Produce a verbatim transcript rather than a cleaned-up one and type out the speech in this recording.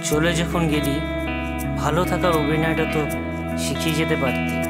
চলে যখন গেলি, ভালো থাকার অভিনয়টা তো শিখিয়ে যেতে পারতি।